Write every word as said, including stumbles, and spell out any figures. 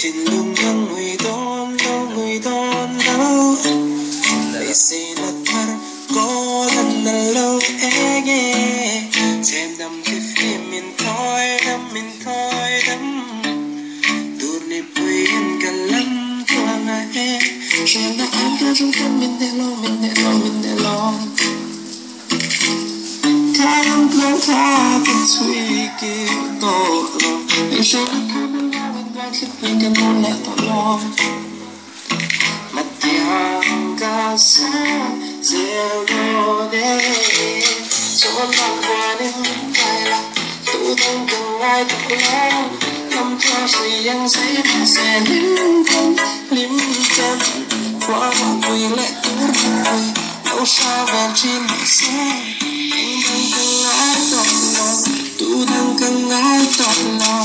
trên lưng nâng người đón đâu người đón đâu lại say là thar có lần là lâu e nghe xem đâm cái phim mình thôi đâm mình thôi đâm đôi này quên cả lắm qua ngày em chuyện đã ăn ra trong tâm mình để lo mình để lo mình để lo Can't blow top it's wicked todo They say I can't allow it back if we can all let alone Matiang sa zero day So I'm not running Kaila Tu đang cần ai thật lâu Năm cho sự dân giấy mà sẽ liếm thân liếm chân Qua mọi quỳ lệ cứ rồi Đâu sao vàng trên mặt xe Tu đang cần ai trọn lòng Tu đang cần ai trọn lòng